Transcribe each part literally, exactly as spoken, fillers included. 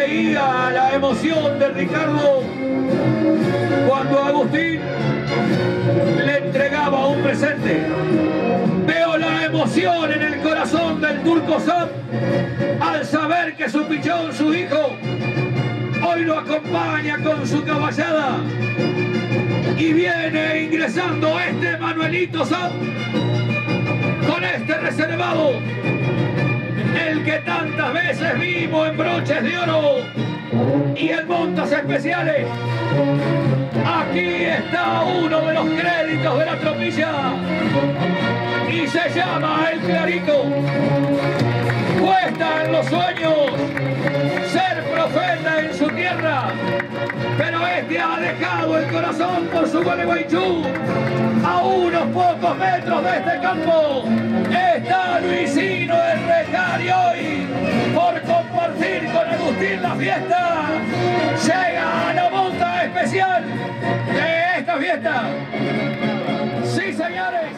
veía la emoción de Ricardo cuando Agustín le entregaba un presente. Veo la emoción en el corazón del Turco Sam al saber que su pichón, su hijo, hoy lo acompaña con su caballada y viene ingresando este Manuelito Sam con este reservado, el que tantas veces vimos en broches de oro y en montas especiales. Aquí está uno de los créditos de la tropilla y se llama El Clarito. Cuesta en los sueños ser profeta en su tierra, pero este ha dejado el corazón por su Gualeguaychú. A unos pocos metros de este campo está Luisino el Recal y hoy, por compartir con Agustín la fiesta, llega a la monta especial de esta fiesta. Sí, señores.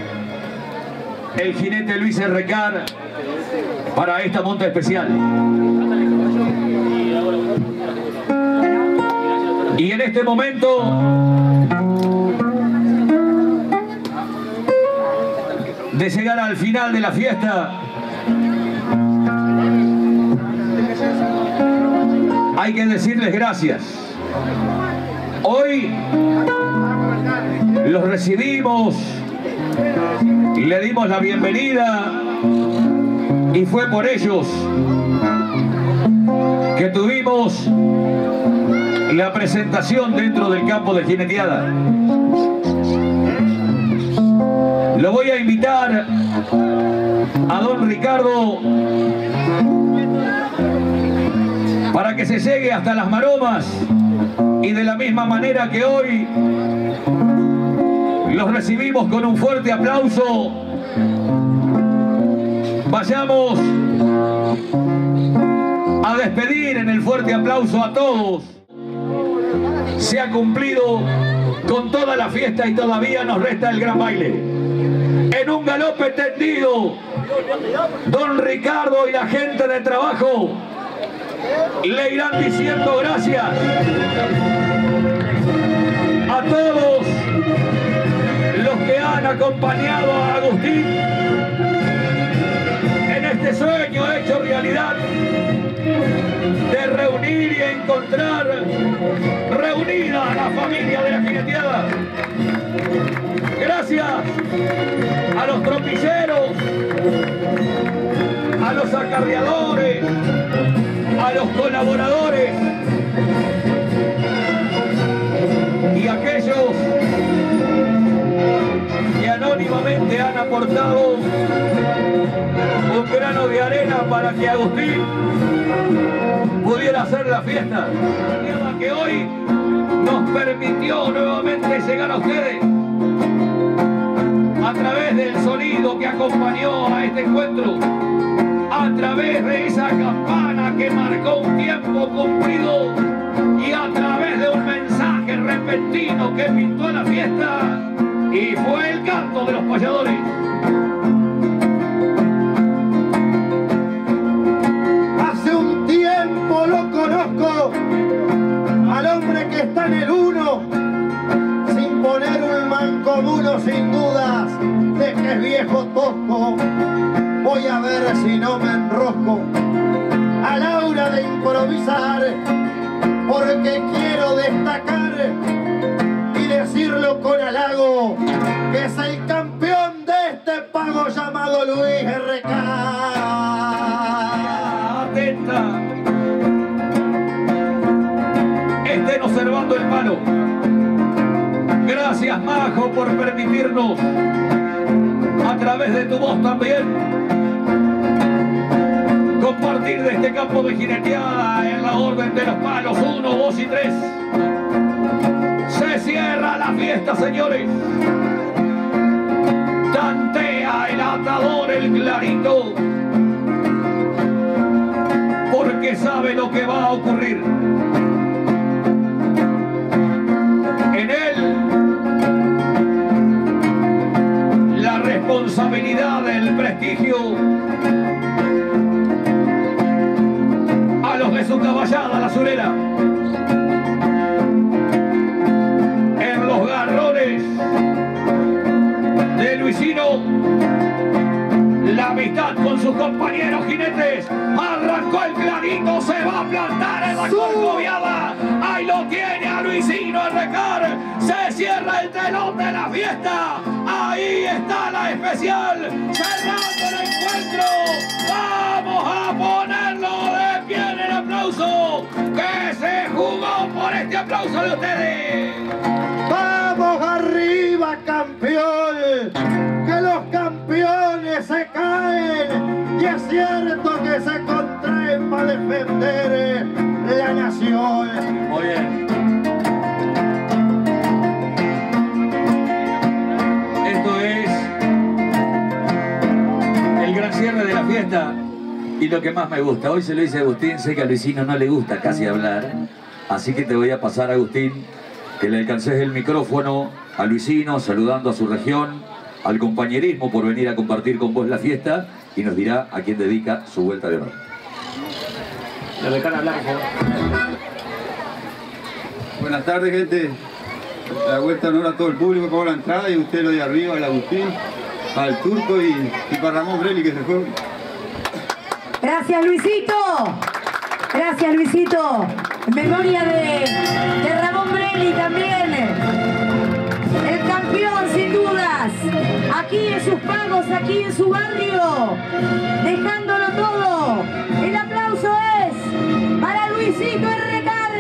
El jinete Luis el Recal para esta monta especial. Y en este momento de llegar al final de la fiesta, hay que decirles gracias. Hoy los recibimos, le dimos la bienvenida y fue por ellos que tuvimos la presentación dentro del campo de jineteada. Lo voy a invitar a don Ricardo para que se llegue hasta las maromas y de la misma manera que hoy los recibimos con un fuerte aplauso, vayamos a despedir en el fuerte aplauso a todos. Se ha cumplido con toda la fiesta y todavía nos resta el gran baile. En un galope tendido, don Ricardo y la gente de trabajo le irán diciendo gracias a todos los que han acompañado a Agustín en este sueño hecho realidad de reunir y encontrar reunida a la familia de la jineteada. Gracias a los tropilleros, a los acarreadores, a los colaboradores y a aquellos que anónimamente han aportado un grano de arena para que Agustín pudiera hacer la fiesta que hoy nos permitió nuevamente llegar a ustedes a través del sonido que acompañó a este encuentro, a través de esa campana que marcó un tiempo cumplido y a través de un mensaje repentino que pintó la fiesta y fue el canto de los payadores. Hace un tiempo lo conozco al hombre que está en el uno, sin poner un mancomuno, sin dudas de que es viejo tosco. Voy a ver si no me enrosco a la hora de improvisar, porque quiero destacar y decirlo con halago que es el campeón de este pago llamado Luis R K. Atenta. Estén observando el palo. Gracias, Majo, por permitirnos a través de tu voz también compartir de este campo de jineteada en la orden de los palos uno, dos y tres. Se cierra la fiesta, señores. Tantea el atador, el Clarito, porque sabe lo que va a ocurrir. En él, la responsabilidad, el prestigio, a los de su caballada, la surera. En los garrones de Luisino, la amistad con sus compañeros jinetes. Arrancó el clarito, se va a plantar en la corcoviada. Ahí lo tiene a Luisino el Recar. Se cierra el telón de la fiesta. Ahí está la especial, cerrando el encuentro. Vamos a ponerlo de pie en el aplauso que se jugó por este aplauso de ustedes. ¡Vamos arriba, campeón! ¡Que los campeones se caen! Y es cierto que se contraen para defender la nación. Muy bien. Esto es el gran cierre de la fiesta y lo que más me gusta. Hoy se lo dice Agustín, sé que a Luisino no le gusta casi hablar, así que te voy a pasar, Agustín, que le alcances el micrófono a Luisino, saludando a su región, al compañerismo por venir a compartir con vos la fiesta, y nos dirá a quién dedica su vuelta de honor. La decana blanca. Buenas tardes, gente. La vuelta de honor a todo el público que pagó la entrada, y usted lo de arriba, al Agustín, al Turco y, y para Ramón Breli, que se fue. Gracias, Luisito. Gracias, Luisito. En memoria de, de Ramón Breli también. El campeón, sin dudas. Aquí en sus pagos, aquí en su barrio. Dejándolo todo. El aplauso es para Luisito Recar.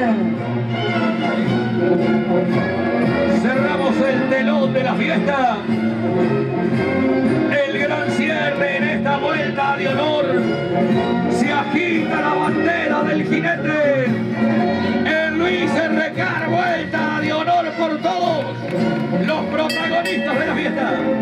Cerramos el telón de la fiesta. El gran cierre en esta vuelta de honor. Se agita la bandera del jinete. El Luis Recar, vuelta de honor por todos los protagonistas de la fiesta.